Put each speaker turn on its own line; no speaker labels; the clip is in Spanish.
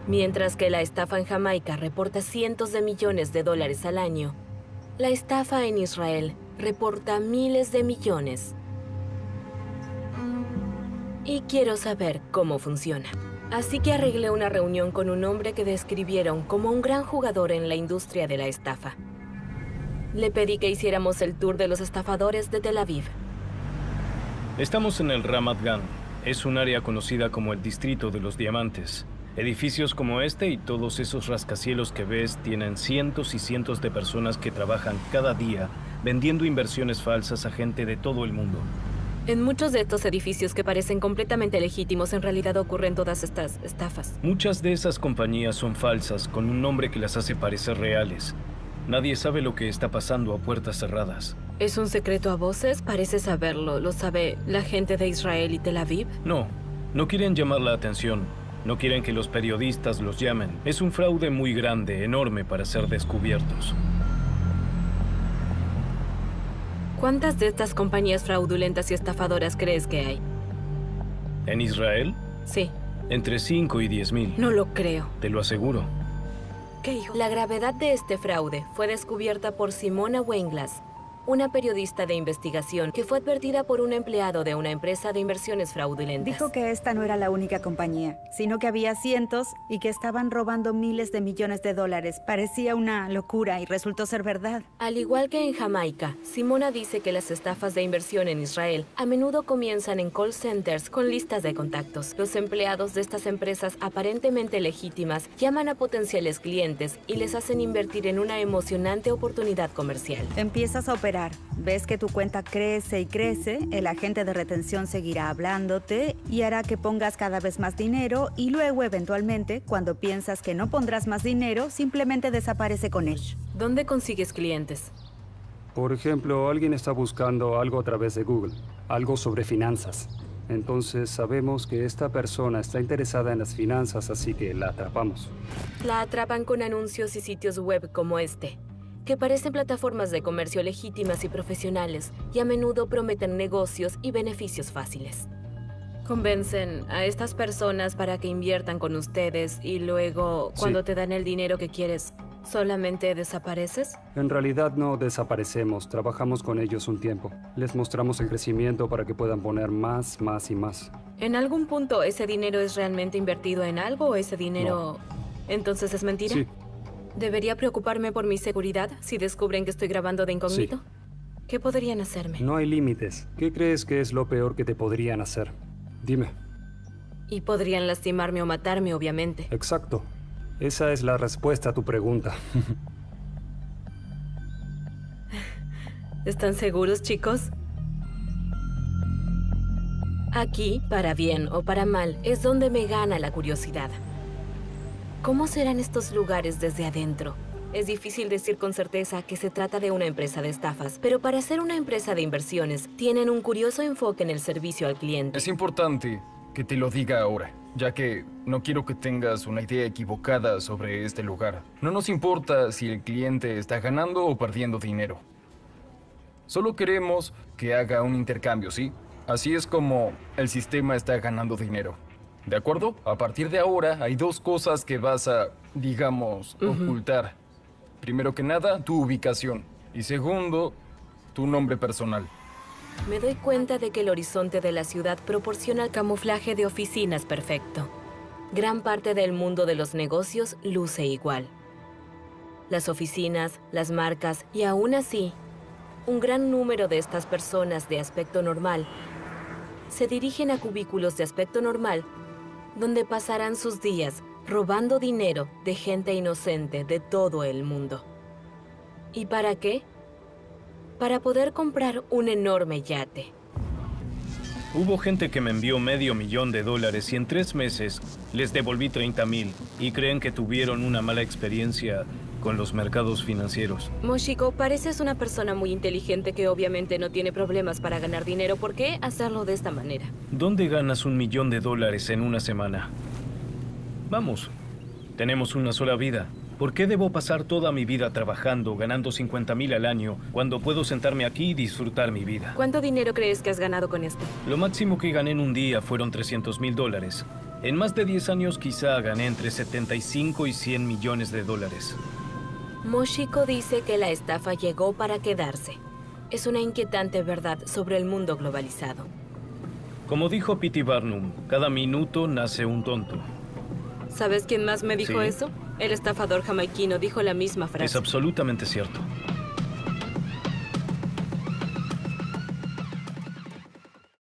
Mientras que la estafa en Jamaica reporta cientos de millones de dólares al año, la estafa en Israel reporta miles de millones. Y quiero saber cómo funciona. Así que arreglé una reunión con un hombre que describieron como un gran jugador en la industria de la estafa. Le pedí que hiciéramos el tour de los estafadores de Tel Aviv.
Estamos en el Ramat Gan. Es un área conocida como el Distrito de los Diamantes. Edificios como este y todos esos rascacielos que ves tienen cientos y cientos de personas que trabajan cada día vendiendo inversiones falsas a gente de todo el mundo.
En muchos de estos edificios que parecen completamente legítimos, en realidad ocurren todas estas estafas.
Muchas de esas compañías son falsas, con un nombre que las hace parecer reales. Nadie sabe lo que está pasando a puertas cerradas.
¿Es un secreto a voces? Parece saberlo. ¿Lo sabe la gente de Israel y Tel Aviv?
No, no quieren llamar la atención. No quieren que los periodistas los llamen. Es un fraude muy grande, enorme para ser descubiertos.
¿Cuántas de estas compañías fraudulentas y estafadoras crees que hay?
¿En Israel?
Sí.
Entre 5 y 10,000.
No lo creo.
Te lo aseguro.
¿Qué hijo? La gravedad de este fraude fue descubierta por Simona Weinglass, una periodista de investigación que fue advertida por un empleado de una empresa de inversiones fraudulentas.
Dijo que esta no era la única compañía, sino que había cientos y que estaban robando miles de millones de dólares. Parecía una locura y resultó ser verdad.
Al igual que en Jamaica, Simona dice que las estafas de inversión en Israel a menudo comienzan en call centers con listas de contactos. Los empleados de estas empresas aparentemente legítimas llaman a potenciales clientes y les hacen invertir en una emocionante oportunidad comercial.
Empiezas a operar. Ves que tu cuenta crece y crece, el agente de retención seguirá hablándote y hará que pongas cada vez más dinero y luego, eventualmente, cuando piensas que no pondrás más dinero, simplemente desaparece con él.
¿Dónde consigues clientes?
Por ejemplo, alguien está buscando algo a través de Google, algo sobre finanzas. Entonces sabemos que esta persona está interesada en las finanzas, así que la atrapamos.
La atrapan con anuncios y sitios web como este, que parecen plataformas de comercio legítimas y profesionales, y a menudo prometen negocios y beneficios fáciles. Convencen a estas personas para que inviertan con ustedes y luego, cuando te dan el dinero que quieres, ¿solamente desapareces?
En realidad no desaparecemos, trabajamos con ellos un tiempo. Les mostramos el crecimiento para que puedan poner más y más.
¿En algún punto ese dinero es realmente invertido en algo o ese dinero entonces es mentira?
Sí.
¿Debería preocuparme por mi seguridad si descubren que estoy grabando de incógnito?
Sí.
¿Qué podrían hacerme?
No hay límites. ¿Qué crees que es lo peor que te podrían hacer? Dime.
Y podrían lastimarme o matarme, obviamente.
Exacto. Esa es la respuesta a tu pregunta.
¿Están seguros, chicos? Aquí, para bien o para mal, es donde me gana la curiosidad. ¿Cómo serán estos lugares desde adentro? Es difícil decir con certeza que se trata de una empresa de estafas, pero para ser una empresa de inversiones, tienen un curioso enfoque en el servicio al cliente.
Es importante que te lo diga ahora, ya que no quiero que tengas una idea equivocada sobre este lugar. No nos importa si el cliente está ganando o perdiendo dinero. Solo queremos que haga un intercambio, ¿sí? Así es como el sistema está ganando dinero. ¿De acuerdo? A partir de ahora hay dos cosas que vas a, digamos, ocultar. Primero que nada, tu ubicación. Y segundo, tu nombre personal.
Me doy cuenta de que el horizonte de la ciudad proporciona el camuflaje de oficinas perfecto. Gran parte del mundo de los negocios luce igual. Las oficinas, las marcas y aún así, un gran número de estas personas de aspecto normal se dirigen a cubículos de aspecto normal donde pasarán sus días robando dinero de gente inocente de todo el mundo. ¿Y para qué? Para poder comprar un enorme yate.
Hubo gente que me envió $500,000 y en 3 meses les devolví 30,000 y creen que tuvieron una mala experiencia con los mercados financieros.
Moshiko, pareces una persona muy inteligente que obviamente no tiene problemas para ganar dinero. ¿Por qué hacerlo de esta manera?
¿Dónde ganas $1,000,000 en una semana? Vamos, tenemos una sola vida. ¿Por qué debo pasar toda mi vida trabajando, ganando 50,000 al año, cuando puedo sentarme aquí y disfrutar mi vida?
¿Cuánto dinero crees que has ganado con esto?
Lo máximo que gané en un día fueron $300,000. En más de 10 años quizá gané entre 75 y 100 millones de dólares.
Moshiko dice que la estafa llegó para quedarse. Es una inquietante verdad sobre el mundo globalizado.
Como dijo P.T. Barnum, cada minuto nace un tonto.
¿Sabes quién más me dijo
Sí.
eso? El estafador jamaiquino dijo la misma frase.
Es absolutamente cierto.